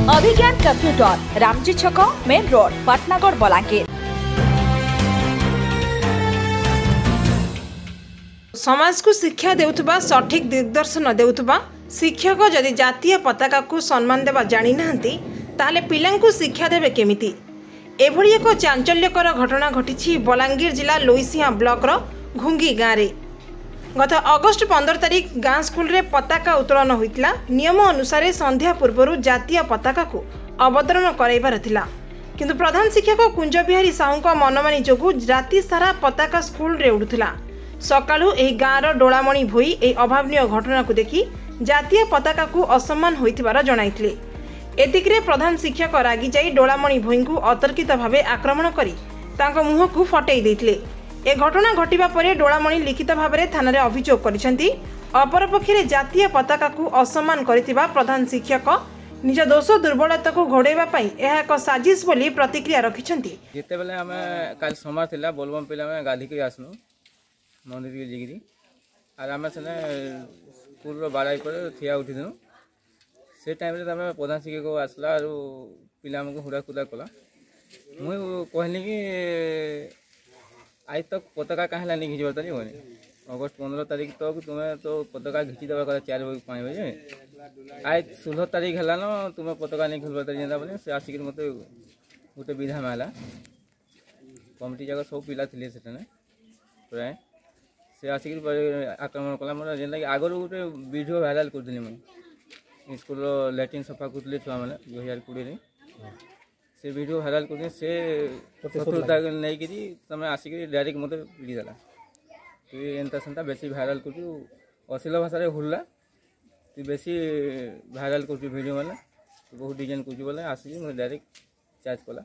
अभिज्ञान computer Ramji Chhak main road Patnagarh Balangir. समाज को शिक्षा देउथबा सठिक दिग्दर्शन देउथबा शिक्षक जदि जातीय पताका को सम्मान देवा जानी नाहंती ताले पिलांकु शिक्षा देबे केमिति। एभली एक चांचल्यकर घटना घटी बलांगीर जिला लोईसिया ब्लॉक रो घुंगी गाँव रे। गत अगस्ट 15 तारिख गाँ स्कूल रे पताका उत्तोलन होइतिला। नियम अनुसार संध्या पूर्व जातीय पताका को अवतरण कराइबार थिला, किंतु प्रधान शिक्षक कुंज बिहारी साहू मनमानी जोगु राति सारा पताका स्कूल रे उड़ुथिला। सकाळु एही गाँर डोलामणि भोई एही अभावनीय घटना को देखि जातीय पताका को असम्मान होइथिबार जणाइथिले। एतिकरे प्रधान शिक्षक रागी जाई डोलामणि भोई को अतर्कित भावे आक्रमण करी तांको मुह को फटेई देथिले। ए घटना घटिबा परे डोलामणि लिखित भाव में थाना रे अभियोग करिसेंती। अपरपक्षे जातीय पताका को असम्मान करिथिबा प्रधान शिक्षक निज दोष दुर्बलता को घोड़ेबा पई एहा एक साजिश बोली प्रतिक्रिया रखिसेंती। जेते बेले हमें काल सोमवार थिला बोलबम पिला में गाधी के आसनु मंदिर के जिगिरी आर हमें सने स्कूल रो बाड़ाई पर थिया उठी दिनु। से टाइम रे तमे प्रधान शिक्षक को आसला आरो पिला हमको हुड़ा कुदा कला। मुई कहली कि आज तक पताका कहाँ नहीं घिंचबार तारी होने। अगस्ट 15 तारीख तक तुम्हें तो पताका घिंची देवा कला 4 बजे 5 बजे। आज 16 तारीख है न तुम्हें पताका नहीं घिंचबार तारी जेंदा बोले से आसिक मत गोटे विधा में कमिटी जगह सब पिला थे से प्राय से आसिक आक्रमण कला। मोर जेनता कि आगर गोटे वीडियो भाइराल करदी मुझे स्कूल लैट्रिन सफा करते छुआ मैंने 2020 से वीडियो भाइराल कर से शत्रुता नहीं कि तुम आसिक डायरेक्ट मत पीड़ी देला। तु एंता सेंता बेसी भाइराल कर अश्लील भाषा हुल्ला तु बेसी भाइराल कर वीडियो मैंने बहुत डिजाइन कर बोले आसिक मतलब डायरेक्ट चार्ज कला।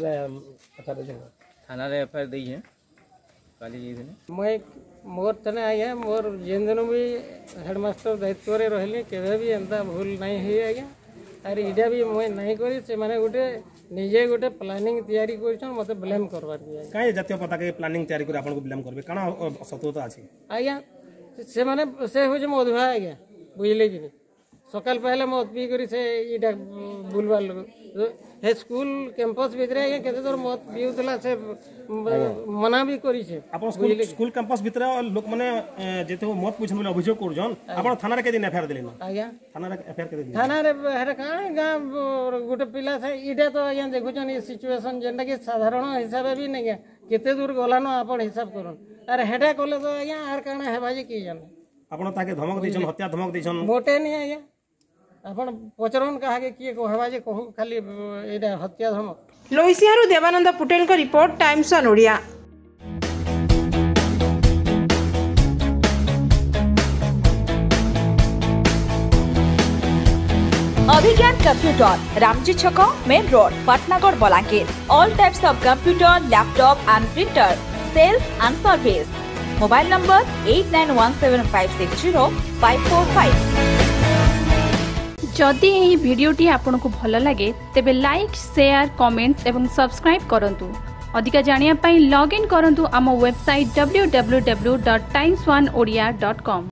थाना एफआईआर दी है काली मैं मोर तने आज्ञा मोर जेन दिन भी हेडमास्टर दायित्व रही केवे भी एंता भूल नहीं हुई आज्ञा। आर इटा भी मुझे नहीं करी से माने गोटे निजे गोटे प्लानिंग तैयारी करछन मते ब्लेम करबार दिया। काहे जातीय पताका प्लानिंग तैयारी कर आपन को ब्लेम करबे काना सत्यता अछि आज्ञा। से माने से हो जे मधुआ आज्ञा बुझले कि सकाल पहले मत पी करी से इटा बुलवाल हे स्कूल कैंपस भीतर आज्ञा केते दूर मत पिउतला से मना भी करी से। आपन स्कूल कैंपस भीतर लोक माने जेते मत पूछन बोले अभियोग करजन आपन थाना रे के दिन एफआईआर देलिन आज्ञा। थाना रे एफआईआर के दिन थाना रे हेरे का गां गोटे पिला से इटा तो आज्ञा देखुछन ई सिचुएशन जेंटा कि साधारण हिसाब भी नहीं केते दूर गलानो आपन हिसाब करन। अरे हेडा कोले तो आज्ञा आर काना हेबा जे की जाने आपन ताके धमक दिछन हत्या धमक दिछन मोटे नहीं आज्ञा। अपन पचरन कहा के किए कहबा जे कहू खाली एटा हत्या धमक। लोईसियारू देवानंद पुटेल का report times on Odia. Abhigyan computer Ramji Chhak main road Patnagarh Balangir. All types of computer laptop and printer sales and service. Mobile number 8917560545। जदि यही वीडियोटी आपको भल लगे तेबे लाइक शेयर कमेंट्स एवं सब्सक्राइब करंतु। अधिका जानिया पाई लॉगिन करंतु आम वेबसाइट www.timesoneodia.com।